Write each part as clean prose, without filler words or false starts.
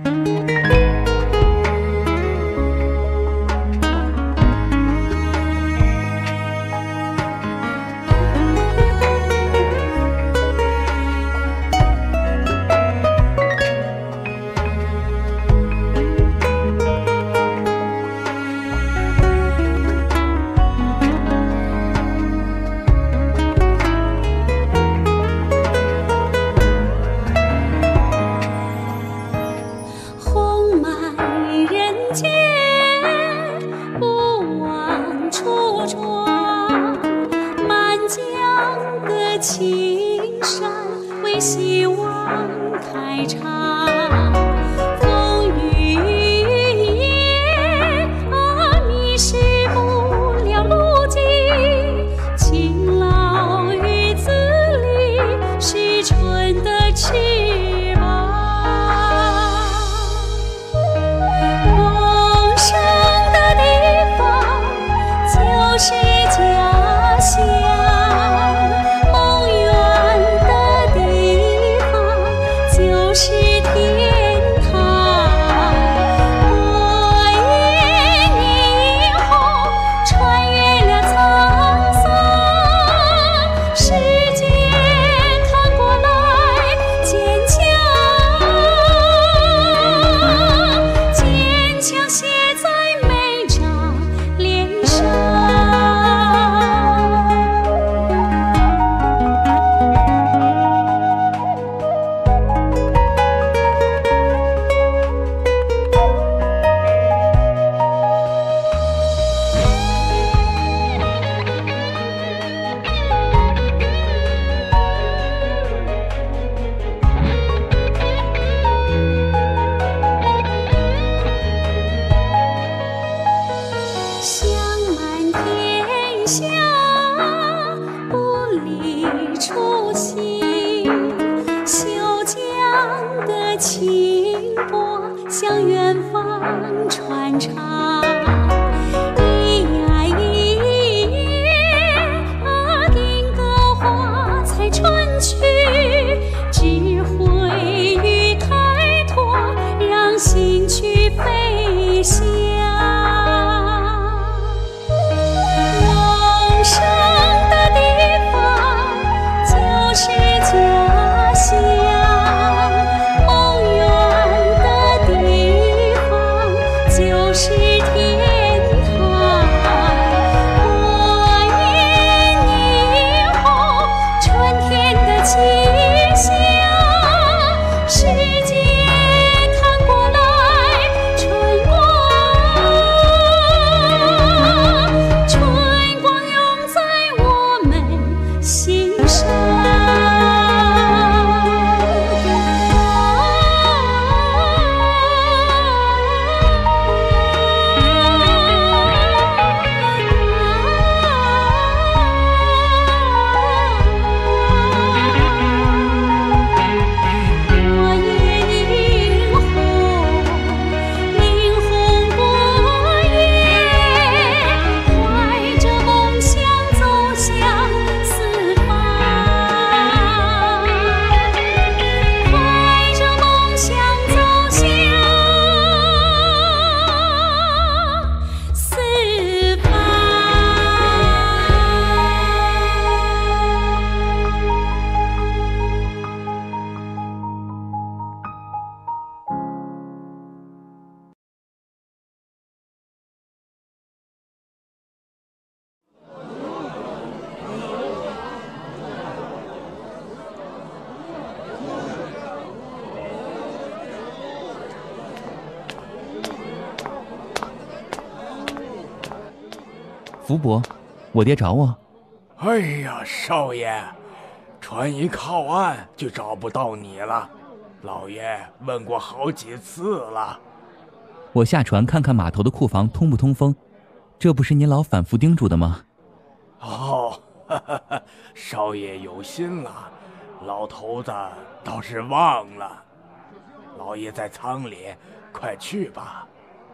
福伯，我爹找我。 哎呀，少爷，船一靠岸就找不到你了，老爷问过好几次了。 我下船看看码头的库房通不通风，这不是您老反复叮嘱的吗？ 哦，少爷有心了，老头子倒是忘了。老爷在舱里，快去吧。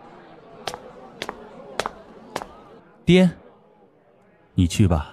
爹，你去吧。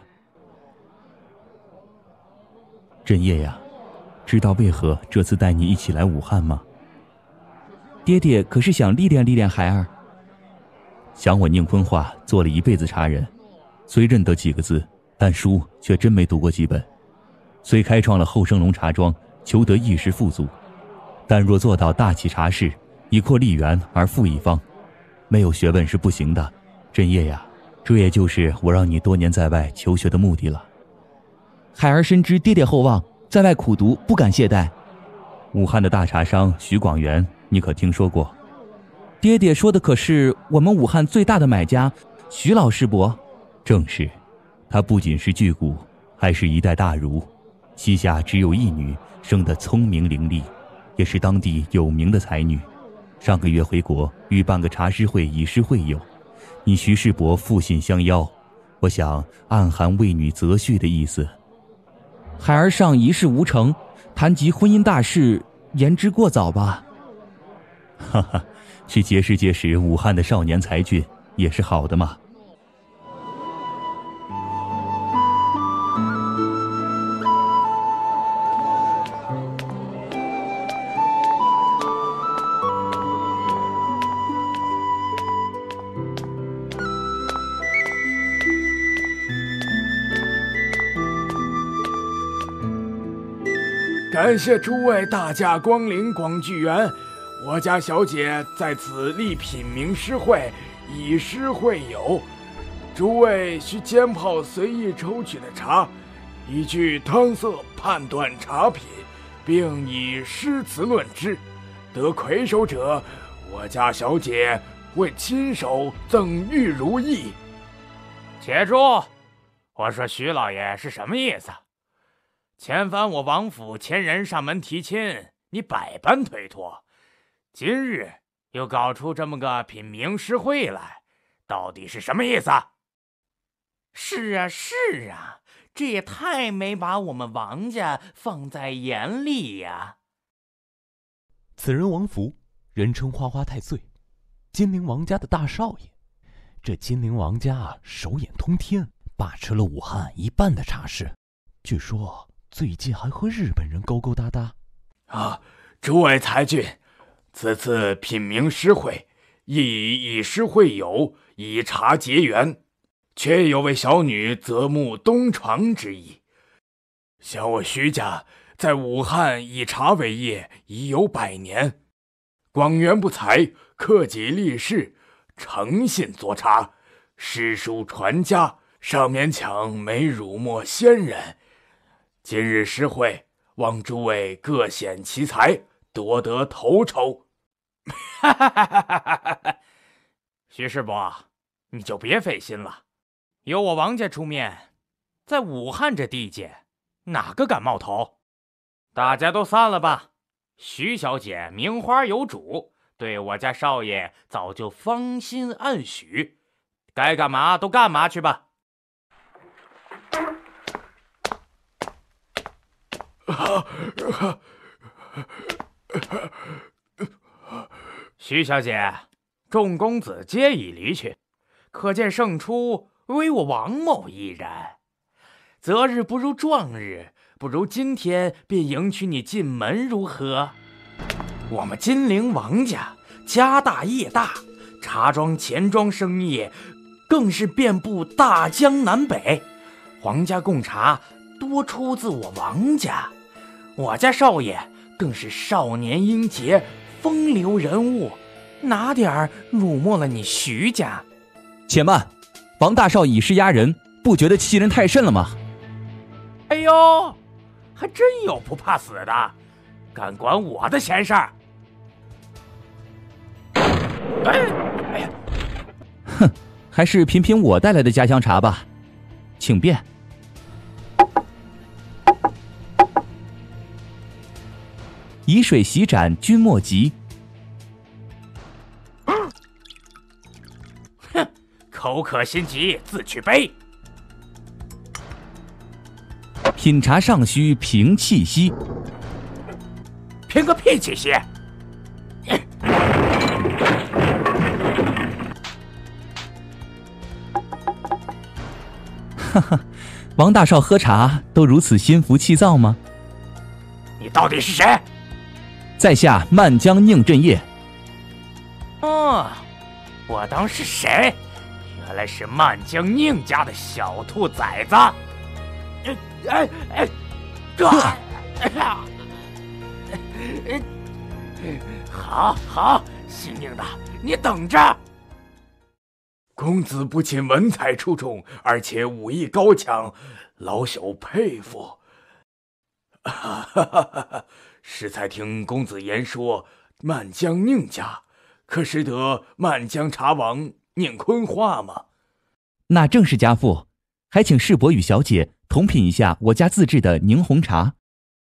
振业呀，知道为何这次带你一起来武汉吗？ 爹爹可是想历练历练孩儿。想我宁坤话做了一辈子茶人，虽认得几个字，但书却真没读过几本。虽开创了后生龙茶庄，求得一时富足，但若做到大起茶室，以扩利源而富一方，没有学问是不行的。振业呀，这也就是我让你多年在外求学的目的了。 孩儿深知爹爹厚望，在外苦读，不敢懈怠。 武汉的大茶商徐广元，你可听说过？ 爹爹说的可是我们武汉最大的买家徐老师伯？ 正是，他不仅是巨贾，还是一代大儒，膝下只有一女，生得聪明伶俐，也是当地有名的才女。上个月回国，欲办个茶诗会以示会友，你徐世伯复信相邀，我想暗含为女择婿的意思。 孩儿尚一事无成，谈及婚姻大事，言之过早吧？ 哈哈，去结识结识武汉的少年才俊，也是好的嘛。 感谢诸位大驾光临广聚园，我家小姐在此立品茗诗会，以诗会友。诸位需煎泡随意抽取的茶，依据汤色判断茶品，并以诗词论之。得魁首者，我家小姐会亲手赠玉如意。 且住！我说徐老爷是什么意思？前番我王府前人上门提亲，你百般推脱，今日又搞出这么个品茗诗会来，到底是什么意思？ 是啊，是啊，这也太没把我们王家放在眼里呀。 此人王福，人称花花太岁，金陵王家的大少爷。这金陵王家手眼通天，把持了武汉一半的茶室，据说最近还和日本人勾勾搭搭。 诸位才俊，此次品茗诗会，亦以诗会友，以茶结缘，却有为小女择木东床之意。想我徐家在武汉以茶为业已有100年，广元不才，克己立世，诚信做茶，诗书传家，尚勉强没辱没先人。今日诗会，望诸位各显其才，夺得头筹。 徐师伯，你就别费心了，由我王家出面，在武汉这地界，哪个敢冒头？大家都散了吧。徐小姐名花有主，对我家少爷早就芳心暗许，该干嘛都干嘛去吧。徐小姐，众公子皆已离去，可见胜出唯我王某一人。择日不如撞日，不如今天便迎娶你进门如何？我们金陵王家家大业大，茶庄钱庄生意更是遍布大江南北，皇家贡茶多出自我王家，我家少爷更是少年英杰，风流人物，哪点辱没了你徐家？ 且慢，王大少以势压人，不觉得欺人太甚了吗？ 哎呦，还真有不怕死的，敢管我的闲事儿！哎呀， 哼，还是品品我带来的家乡茶吧，请便。以水洗盏君莫急。 哼，口渴心急自取杯。 品茶尚需平气息。 凭个屁气息！ 哈哈，王大少喝茶都如此心浮气躁吗？ 你到底是谁？ 在下漫江宁振业。 哦，我当是谁？原来是满江宁家的小兔崽子！好，姓宁的，你等着！ 公子不仅文采出众，而且武艺高强，老朽佩服。适才听公子言说，满江宁家可识得满江茶王宁坤化吗？ 那正是家父，还请世伯与小姐同品一下我家自制的柠红茶。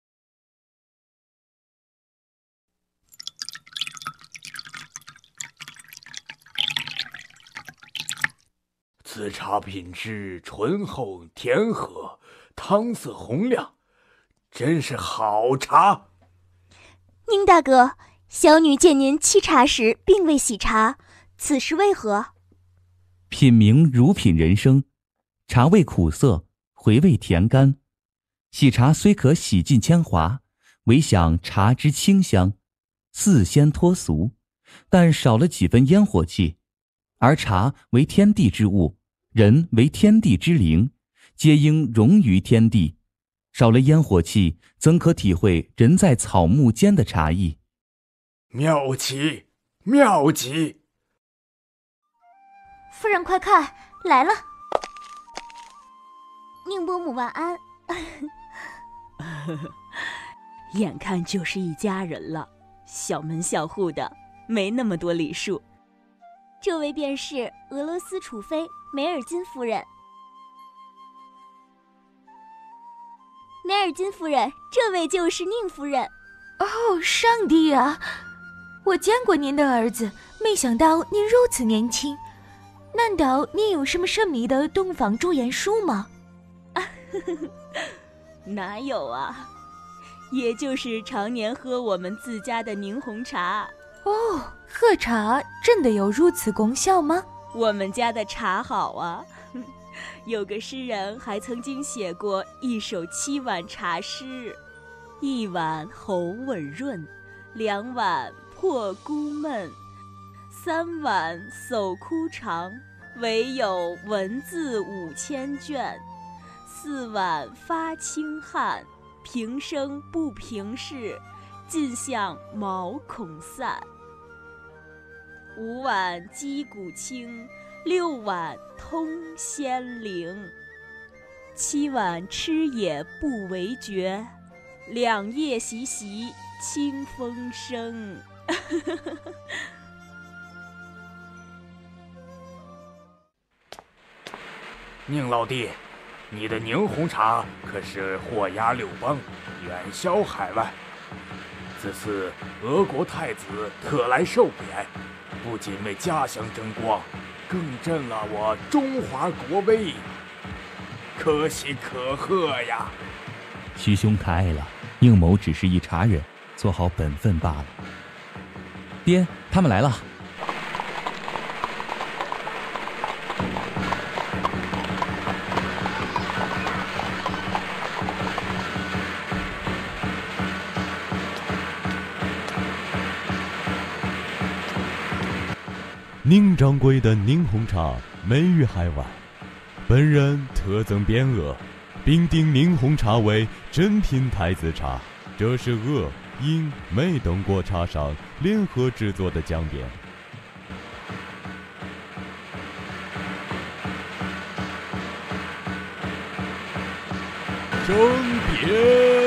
此茶品质醇厚甜和，汤色红亮，真是好茶。 宁大哥，小女见您沏茶时并未洗茶，此事为何？ 品茗如品人生，茶味苦涩，回味甜甘。洗茶虽可洗尽铅华，唯享茶之清香，似仙脱俗，但少了几分烟火气。而茶为天地之物，人为天地之灵，皆应融于天地。少了烟火气，怎可体会人在草木间的茶意？ 妙极，妙极！ 夫人快看，来了。宁伯母晚安。 眼看就是一家人了，小门小户的，没那么多礼数。 这位便是俄罗斯储妃梅尔金夫人。梅尔金夫人，这位就是宁夫人。 哦，上帝啊！我见过您的儿子，没想到您如此年轻。难道您有什么神秘的东方驻颜术吗？ 哪有啊，也就是常年喝我们自家的柠红茶。 哦，喝茶真的有如此功效吗？ 我们家的茶好啊。有个诗人还曾经写过一首7碗茶诗：1碗喉吻润，2碗破孤闷，3碗叟枯肠，唯有文字5000卷，4碗发清汗，平生不平事，尽向毛孔散。5碗击鼓清，6碗通仙灵，7碗吃也不为绝，2夜习习清风生。 宁老弟，你的宁红茶可是货压六邦，远销海外。此次俄国太子特来受贬，不仅为家乡争光，更振了我中华国威，可喜可贺呀！ 徐兄可爱了，宁某只是一茶人，做好本分罢了。 爹，他们来了。 宁掌柜的宁红茶美誉海外，本人特赠匾额，并定宁红茶为珍品太子茶，这是俄、英、美等国茶商联合制作的奖匾。圣匾。